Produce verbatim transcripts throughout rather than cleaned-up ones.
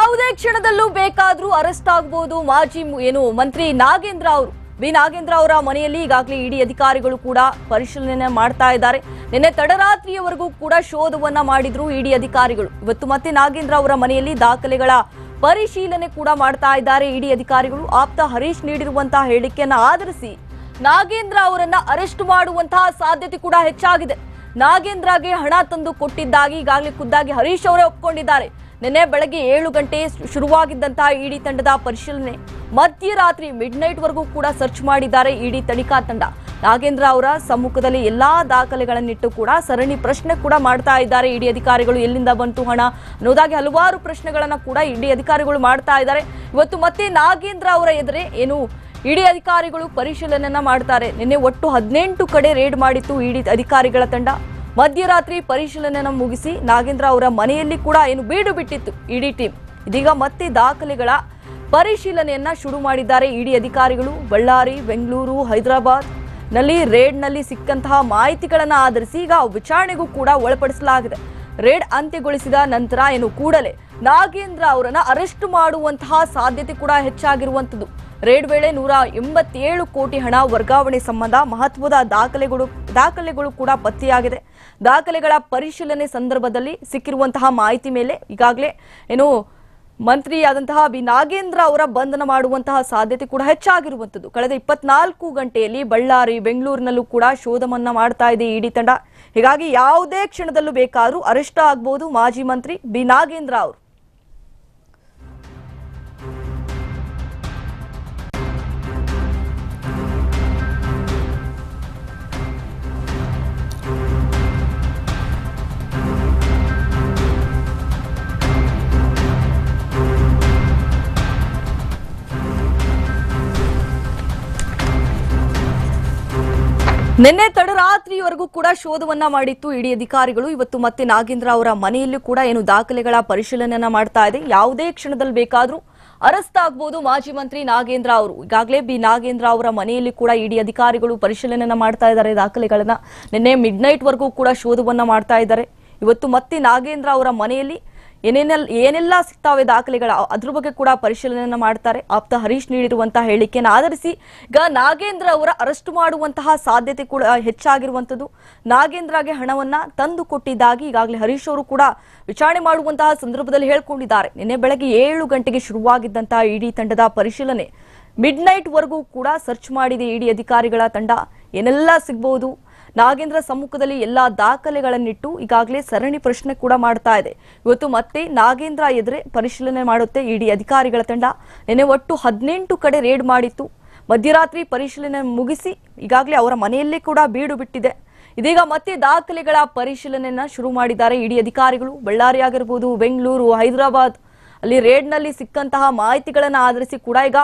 ಯಾವುದೇ ಕ್ಷಣದಲ್ಲೂ ಬೇಕಾದರೂ ಅರೆಸ್ಟ್ ಆಗಬಹುದು ಮಾಜಿ ಏನು ಮಂತ್ರಿ ನಾಗೇಂದ್ರ ಅವರು. ಬಿ ನಾಗೇಂದ್ರ ಅವರ ಮನೆಯಲ್ಲಿ ಈಗಾಗಲೇ ಇಡಿ ಅಧಿಕಾರಿಗಳು ಕೂಡ ಪರಿಶೀಲನೆ ಮಾಡ್ತಾ ಇದ್ದಾರೆ. ನಿನ್ನೆ ತಡರಾತ್ರಿಯವರೆಗೂ ಕೂಡ ಶೋಧವನ್ನ ಮಾಡಿದ್ರು ಇಡಿ ಅಧಿಕಾರಿಗಳು. ಇವತ್ತು ಮತ್ತೆ ನಾಗೇಂದ್ರ ಅವರ ಮನೆಯಲ್ಲಿ ದಾಖಲೆಗಳ ಪರಿಶೀಲನೆ ಕೂಡ ಮಾಡ್ತಾ ಇದ್ದಾರೆ ಇಡಿ ಅಧಿಕಾರಿಗಳು. ಆಪ್ತ ಹರೀಶ್ ನೀಡಿರುವಂತಹ ಹೇಳಿಕೆಯನ್ನ ಆಧರಿಸಿ ನಾಗೇಂದ್ರ ಅವರನ್ನ ಅರೆಸ್ಟ್ ಮಾಡುವಂತಹ ಸಾಧ್ಯತೆ ಕೂಡ ಹೆಚ್ಚಾಗಿದೆ. ನಾಗೇಂದ್ರಗೆ ಹಣ ತಂದು ಕೊಟ್ಟಿದ್ದಾಗಿ ಈಗಾಗಲೇ ಖುದ್ದಾಗಿ ಹರೀಶ್ ಅವರೇ ಒಪ್ಪಿಕೊಂಡಿದ್ದಾರೆ. ನಿನ್ನೆ ಬೆಳಗ್ಗೆ ಏಳು ಗಂಟೆ ಶುರುವಾಗಿದ್ದಂತಹ ಇಡಿ ತಂಡದ ಪರಿಶೀಲನೆ ಮಧ್ಯರಾತ್ರಿ ಮಿಡ್ ನೈಟ್ ವರೆಗೂ ಕೂಡ ಸರ್ಚ್ ಮಾಡಿದ್ದಾರೆ ಇಡಿ ತನಿಖಾ ತಂಡ. ನಾಗೇಂದ್ರ ಅವರ ಸಮ್ಮುಖದಲ್ಲಿ ಎಲ್ಲಾ ದಾಖಲೆಗಳನ್ನಿಟ್ಟು ಕೂಡ ಸರಣಿ ಪ್ರಶ್ನೆ ಕೂಡ ಮಾಡ್ತಾ ಇದ್ದಾರೆ ಇಡಿ ಅಧಿಕಾರಿಗಳು. ಎಲ್ಲಿಂದ ಬಂತು ಹಣ ಅನ್ನೋದಾಗಿ ಹಲವಾರು ಪ್ರಶ್ನೆಗಳನ್ನ ಕೂಡ ಇಡಿ ಅಧಿಕಾರಿಗಳು ಮಾಡ್ತಾ ಇದ್ದಾರೆ. ಇವತ್ತು ಮತ್ತೆ ನಾಗೇಂದ್ರ ಅವರ ಎದುರೇ ಏನು ಇಡಿ ಅಧಿಕಾರಿಗಳು ಪರಿಶೀಲನೆಯನ್ನ ಮಾಡ್ತಾರೆ. ನಿನ್ನೆ ಒಟ್ಟು ಹದಿನೆಂಟು ಕಡೆ ರೇಡ್ ಮಾಡಿತ್ತು ಇಡಿ ಅಧಿಕಾರಿಗಳ ತಂಡ. ಮಧ್ಯರಾತ್ರಿ ಪರಿಶೀಲನೆಯನ್ನು ಮುಗಿಸಿ ನಾಗೇಂದ್ರ ಅವರ ಮನೆಯಲ್ಲಿ ಕೂಡ ಏನು ಬೀಡು ಬಿಟ್ಟಿತ್ತು ಇಡಿ ಟೀಮ್. ಇದೀಗ ಮತ್ತೆ ದಾಖಲೆಗಳ ಪರಿಶೀಲನೆಯನ್ನ ಶುರು ಮಾಡಿದ್ದಾರೆ ಇಡಿ ಅಧಿಕಾರಿಗಳು. ಬಳ್ಳಾರಿ, ಬೆಂಗಳೂರು, ಹೈದರಾಬಾದ್ ನಲ್ಲಿ ರೇಡ್ ನಲ್ಲಿ ಸಿಕ್ಕಂತಹ ಮಾಹಿತಿಗಳನ್ನ ಆಧರಿಸಿ ಈಗ ವಿಚಾರಣೆಗೂ ಕೂಡ ಒಳಪಡಿಸಲಾಗಿದೆ. ರೇಡ್ ಅಂತ್ಯಗೊಳಿಸಿದ ನಂತರ ಏನು ಕೂಡಲೇ ನಾಗೇಂದ್ರ ಅವರನ್ನ ಅರೆಸ್ಟ್ ಮಾಡುವಂತಹ ಸಾಧ್ಯತೆ ಕೂಡ ಹೆಚ್ಚಾಗಿರುವಂತದ್ದು. ರೇಡ್ ವೇಳೆ ನೂರ ಎಂಬತ್ತೇಳು ಕೋಟಿ ಹಣ ವರ್ಗಾವಣೆ ಸಂಬಂಧ ಮಹತ್ವದ ದಾಖಲೆಗಳು ದಾಖಲೆಗಳು ಕೂಡ ಪತ್ತೆಯಾಗಿದೆ. ದಾಖಲೆಗಳ ಪರಿಶೀಲನೆ ಸಂದರ್ಭದಲ್ಲಿ ಸಿಕ್ಕಿರುವಂತಹ ಮಾಹಿತಿ ಮೇಲೆ ಈಗಾಗಲೇ ಏನು ಮಂತ್ರಿಯಾದಂತಹ ಬಿ ನಾಗೇಂದ್ರ ಅವರ ಬಂಧನ ಮಾಡುವಂತಹ ಸಾಧ್ಯತೆ ಕೂಡ ಹೆಚ್ಚಾಗಿರುವಂತದ್ದು. ಕಳೆದ ಇಪ್ಪತ್ನಾಲ್ಕು ಗಂಟೆಯಲ್ಲಿ ಬಳ್ಳಾರಿ, ಬೆಂಗಳೂರಿನಲ್ಲೂ ಕೂಡ ಶೋಧವನ್ನ ಮಾಡ್ತಾ ಇದೆ ಇಡಿ ತಂಡ. ಹೀಗಾಗಿ ಯಾವುದೇ ಕ್ಷಣದಲ್ಲೂ ಬೇಕಾದರೂ ಅರೆಸ್ಟ್ ಆಗಬಹುದು ಮಾಜಿ ಮಂತ್ರಿ ಬಿ ನಾಗೇಂದ್ರ ಅವರು. ನಿನ್ನೆ ತಡರಾತ್ರಿವರೆಗೂ ಕೂಡ ಶೋಧವನ್ನ ಮಾಡಿತ್ತು ಇಡಿ ಅಧಿಕಾರಿಗಳು. ಇವತ್ತು ಮತ್ತೆ ನಾಗೇಂದ್ರ ಅವರ ಮನೆಯಲ್ಲೂ ಕೂಡ ಏನು ದಾಖಲೆಗಳ ಪರಿಶೀಲನೆಯನ್ನ ಮಾಡ್ತಾ ಇದೆ. ಯಾವುದೇ ಕ್ಷಣದಲ್ಲಿ ಬೇಕಾದ್ರೂ ಅರೆಸ್ಟ್ ಆಗಬಹುದು ಮಾಜಿ ಮಂತ್ರಿ ನಾಗೇಂದ್ರ ಅವರು. ಈಗಾಗಲೇ ಬಿ ನಾಗೇಂದ್ರ ಅವರ ಮನೆಯಲ್ಲಿ ಕೂಡ ಇಡಿ ಅಧಿಕಾರಿಗಳು ಪರಿಶೀಲನೆಯನ್ನ ಮಾಡ್ತಾ ಇದ್ದಾರೆ ದಾಖಲೆಗಳನ್ನ. ನಿನ್ನೆ ಮಿಡ್ ನೈಟ್ ವರೆಗೂ ಕೂಡ ಶೋಧವನ್ನ ಮಾಡ್ತಾ ಇದ್ದಾರೆ. ಇವತ್ತು ಮತ್ತೆ ನಾಗೇಂದ್ರ ಅವರ ಮನೆಯಲ್ಲಿ ಏನೇನೆಲ್ಲ ಏನೆಲ್ಲ ಸಿಗ್ತಾವೆ ದಾಖಲೆಗಳ ಅದ್ರ ಬಗ್ಗೆ ಕೂಡ ಪರಿಶೀಲನೆಯನ್ನ ಮಾಡ್ತಾರೆ. ಆಪ್ತ ಹರೀಶ್ ನೀಡಿರುವಂತಹ ಹೇಳಿಕೆಯನ್ನು ಆಧರಿಸಿ ಈಗ ನಾಗೇಂದ್ರ ಅವರ ಅರೆಸ್ಟ್ ಮಾಡುವಂತಹ ಸಾಧ್ಯತೆ ಕೂಡ ಹೆಚ್ಚಾಗಿರುವಂತದ್ದು. ನಾಗೇಂದ್ರಗೆ ಹಣವನ್ನ ತಂದು ಕೊಟ್ಟಿದ್ದಾಗಿ ಈಗಾಗಲೇ ಹರೀಶ್ ಅವರು ಕೂಡ ವಿಚಾರಣೆ ಮಾಡುವಂತಹ ಸಂದರ್ಭದಲ್ಲಿ ಹೇಳ್ಕೊಂಡಿದ್ದಾರೆ. ನಿನ್ನೆ ಬೆಳಗ್ಗೆ ಏಳು ಗಂಟೆಗೆ ಶುರುವಾಗಿದ್ದಂತಹ ಇಡಿ ತಂಡದ ಪರಿಶೀಲನೆ ಮಿಡ್ ನೈಟ್ ವರೆಗೂ ಕೂಡ ಸರ್ಚ್ ಮಾಡಿದೆ ಇಡಿ ಅಧಿಕಾರಿಗಳ ತಂಡ. ಏನೆಲ್ಲ ಸಿಗಬಹುದು, ನಾಗೇಂದ್ರ ಸಮ್ಮುಖದಲ್ಲಿ ಎಲ್ಲಾ ದಾಖಲೆಗಳನ್ನಿಟ್ಟು ಈಗಾಗಲೇ ಸರಣಿ ಪ್ರಶ್ನೆ ಕೂಡ ಮಾಡ್ತಾ ಇದೆ. ಇವತ್ತು ಮತ್ತೆ ನಾಗೇಂದ್ರ ಎದುರೇ ಪರಿಶೀಲನೆ ಮಾಡುತ್ತೆ ಇಡಿ ಅಧಿಕಾರಿಗಳ ತಂಡ. ನಿನ್ನೆ ಒಟ್ಟು ಹದಿನೆಂಟು ಕಡೆ ರೇಡ್ ಮಾಡಿತ್ತು. ಮಧ್ಯರಾತ್ರಿ ಪರಿಶೀಲನೆ ಮುಗಿಸಿ ಈಗಾಗಲೇ ಅವರ ಮನೆಯಲ್ಲೇ ಕೂಡ ಬೀಡು ಬಿಟ್ಟಿದೆ. ಇದೀಗ ಮತ್ತೆ ದಾಖಲೆಗಳ ಪರಿಶೀಲನೆಯನ್ನ ಶುರು ಮಾಡಿದ್ದಾರೆ ಇಡಿ ಅಧಿಕಾರಿಗಳು. ಬಳ್ಳಾರಿ ಆಗಿರಬಹುದು, ಬೆಂಗಳೂರು, ಹೈದರಾಬಾದ್ ಅಲ್ಲಿ ರೇಡ್ ನಲ್ಲಿ ಸಿಕ್ಕಂತಹ ಮಾಹಿತಿಗಳನ್ನ ಆಧರಿಸಿ ಕೂಡ ಈಗ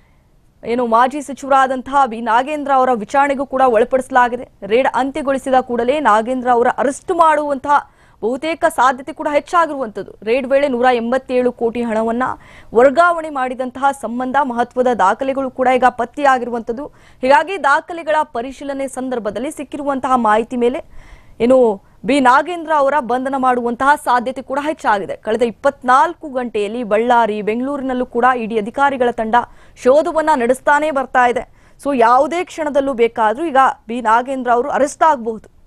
ಏನು ಮಾಜಿ ಸಚಿವರಾದಂತಹ ಬಿ ನಾಗೇಂದ್ರ ಅವರ ವಿಚಾರಣೆಗೂ ಕೂಡ ಒಳಪಡಿಸಲಾಗಿದೆ. ರೇಡ್ ಅಂತ್ಯಗೊಳಿಸಿದ ಕೂಡಲೇ ನಾಗೇಂದ್ರ ಅವರ ಅರೆಸ್ಟ್ ಮಾಡುವಂತಹ ಬಹುತೇಕ ಸಾಧ್ಯತೆ ಕೂಡ ಹೆಚ್ಚಾಗಿರುವಂತದ್ದು. ರೇಡ್ ವೇಳೆ ನೂರ ಎಂಬತ್ತೇಳು ಕೋಟಿ ಹಣವನ್ನ ವರ್ಗಾವಣೆ ಮಾಡಿದಂತಹ ಸಂಬಂಧ ಮಹತ್ವದ ದಾಖಲೆಗಳು ಕೂಡ ಈಗ ಪತ್ತೆಯಾಗಿರುವಂತದ್ದು. ಹೀಗಾಗಿ ದಾಖಲೆಗಳ ಪರಿಶೀಲನೆ ಸಂದರ್ಭದಲ್ಲಿ ಸಿಕ್ಕಿರುವಂತಹ ಮಾಹಿತಿ ಮೇಲೆ ಏನು ಬಿ ನಾಗೇಂದ್ರ ಅವರ ಬಂಧನ ಮಾಡುವಂತಹ ಸಾಧ್ಯತೆ ಕೂಡ ಹೆಚ್ಚಾಗಿದೆ. ಕಳೆದ ಇಪ್ಪತ್ನಾಲ್ಕು ಗಂಟೆಯಲ್ಲಿ ಬಳ್ಳಾರಿ, ಬೆಂಗಳೂರಿನಲ್ಲೂ ಕೂಡ ಇಡಿ ಅಧಿಕಾರಿಗಳ ತಂಡ ಶೋಧವನ್ನ ನಡೆಸ್ತಾನೆ ಬರ್ತಾ ಇದೆ. ಸೊ ಯಾವುದೇ ಕ್ಷಣದಲ್ಲೂ ಬೇಕಾದ್ರೂ ಈಗ ಬಿ ನಾಗೇಂದ್ರ ಅವರು ಅರೆಸ್ಟ್ ಆಗಬಹುದು.